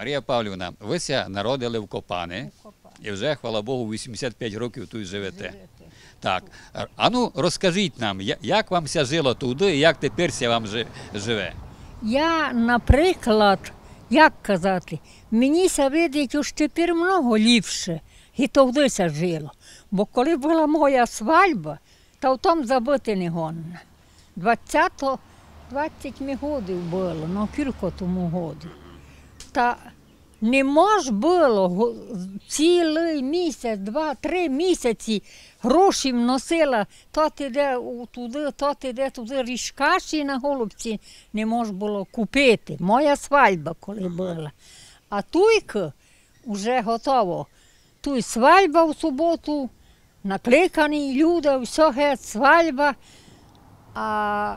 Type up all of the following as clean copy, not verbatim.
Марія Павлівна, вися народили в Копани і вже, хвала Богу, 85 років тут живете. Так, а ну розкажіть нам, як вам ся жило туди і як тепер ся вам живе? Я, наприклад, як казати, мені ся видить уж тепер много ліпше, і тоді ся жило. Бо коли була моя свадьба, то в тому забути не гонно. 20 років було, ну кілька тому году. Та не мож було цілий місяць, 2-3 місяці гроші носила, то іде туди, то іде туди, рішкаші на голубці не мож було купити. Моя свадьба коли була. А туйка вже готово. Туй свадьба в суботу, накликані люди, все геть, свадьба. А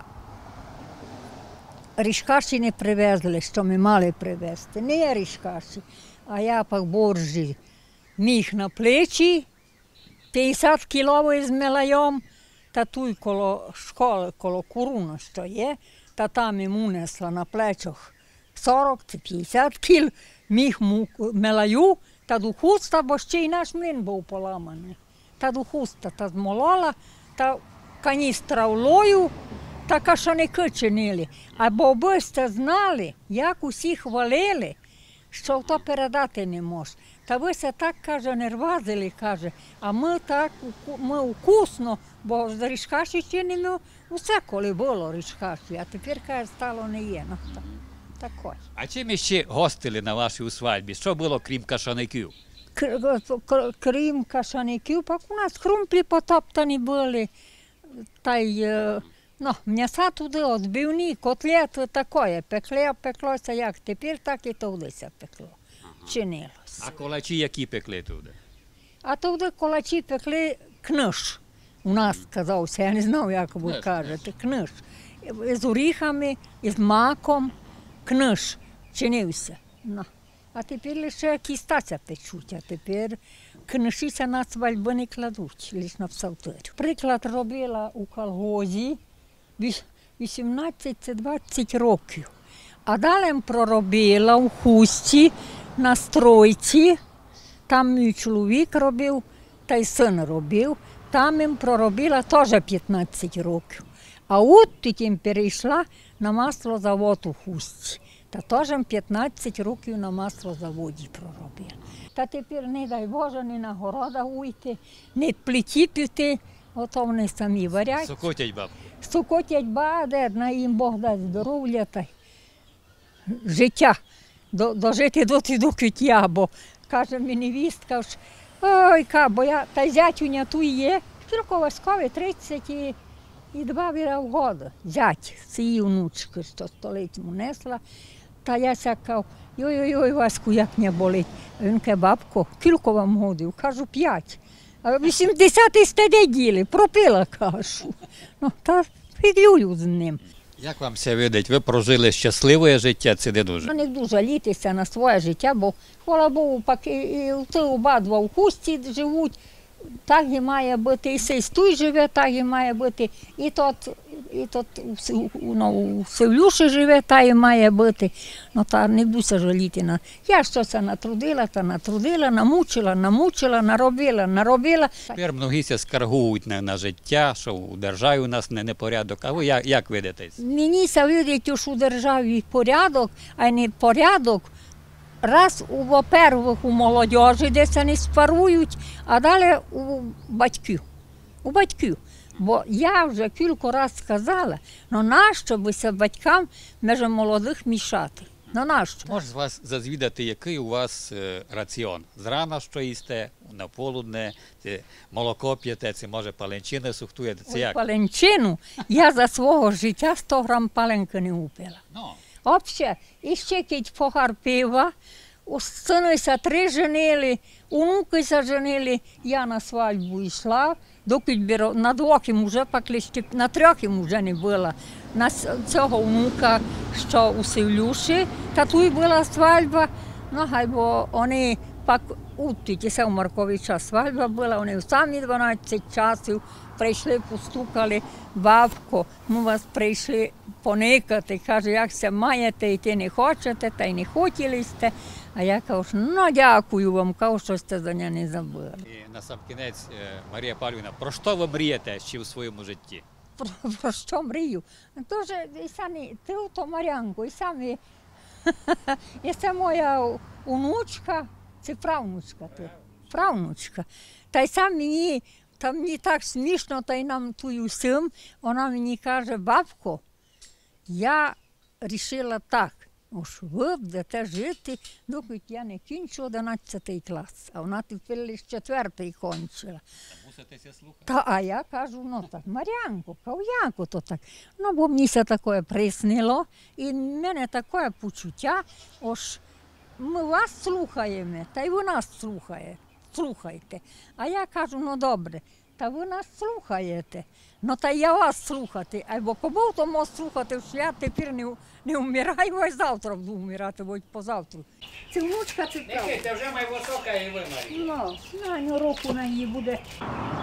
рішкаші не привезли, що ми мали привезти. Не рішкаші, а я пак боржі міг на плечі, 50 кіловий з мелайом, та туй коло школи, коло Куруна, що є, та там йому несла на плечах 40-50 кіл, міг мелаю, та до хуста, бо ще й наш млин був поламаний. Та до хуста та змолола, та каністра влою, та кашаники чинили. Або ви сте знали, як усі хвалили, що то передати не може. Та ви се так, каже, не рвазили, каже, а ми так, ми вкусно, бо з рішкаші ще не усе коли було рішкаші, а тепер, каже, стало не є. Ну, такой. А чим ще гостили на вашій свадьбі? Що було, крім кашаників? Крім кашаників, пак у нас крумплі потоптані були, та й, ну, м'яса туди, відбивні, котлети, таке, пеклося як тепер, так і туди се пекло, чинилося. А колачі які пекли туди? А туди колачі пекли книж, у нас казався, я не знав, як ви кажете, книж. З оріхами, з маком, книж чинився. Ну. А тепер лише кістаця печуть, а тепер книжіся на свадьби не кладуть, лише на псалтирю. Приклад робила у колгозі 18-20 років. А далі проробила у хусті на стройці, там мій чоловік робив, та й син робив, там їм проробила теж 15 років. А от потім перейшла на маслозавод у хусті. Та теж 15 років на маслозаводі проробила. Та тепер, не дай Боже, не на городах уйти, не плиті піти, ото вони самі варять. Сокотять бабку. Сокотять баде, на їм Бог дасть здоров'я та життя, дожити до киття, бо, каже мені невістка, ой, бо я, та зятюня тут є, тільки Васькові 32 роки, зять, це її внучки, що столицю несла. Та я сякав, ой-ой-ой, Ваську, як не болить. А він каже, бабко, кілько вам годів? Кажу, 5. А 80 стаде діли, пропила кашу. Ну, та фіглюю з ним. Як вам це видить? Ви прожили щасливе життя, це не дуже? Не дуже літися на своє життя, бо, хвала Богу, пак і обидва в хусті живуть. Так і має бути, і сей стуй живе, так і має бути, і тот у Севлюші живе, так і має бути. Ну, та не буся жаліти. Я щось натрудила, намучила, наробила. Тепер многіся скаргують на життя, що у державі у нас не порядок. А ви як видитесь? Мені ся видить, що у державі порядок, а не порядок. Раз, во-первых, у молодежі, де се не спарують, а далі у батьків. Бо я вже кілька разів сказала, ну нащо би се батькам між молодих мішати? Ну нащо? Можу з вас зазвідати, який у вас раціон? Зрана що їсте, на полудне, молоко п'єте, це може паленчини сухтуєте, це як? Паленчину я за свого життя 100 грам паленки не випила. Взагалі, і ще кить погар пива, синися 3 женили, онукися женили, я на свадьбу йшла, на 2 вже паклі, на 3 вже не була. На цього онука, що у Севлюші, та тут була свадьба, ну хай бо вони Пак утітися у Марковича свадьба була, вони в самі 12 часів прийшли, постукали, бабко, ми вас прийшли поникати, каже, як се маєте, і ти не хочете, та й не хотіли сте. А я кажу, ну дякую вам, кажу, що сте за мене не забули. І на сам кінець, Марія Павлівна, про що ви мрієте ще в своєму житті? Про що мрію? Тоже і самі, ти ото Марянку, і самі, і це моя онучка, це правнучка ти, правнучка. Та й сам мені так смішно, та й нам тую сим, вона мені каже, бабко, я вирішила так, що ви будете жити, доки я не кінчу 11 клас, а вона тепер лише 4-й кончила. Муситеся слухати. Та, а я кажу, ну так, Мар'янко, як то так? Ну, бо мені це таке приснило, і в мене таке почуття, ось ми вас слухаємо, та й ви нас слухайте. А я кажу, ну добре, та ви нас слухаєте, ну та я вас слухати, або кому то можу слухати, що я тепер не вмираю, а й завтра буду вмирати, бо й позавтра. Це внучка, це правда. Це вже має висока і ви, Марія. Ну, руку на її буде.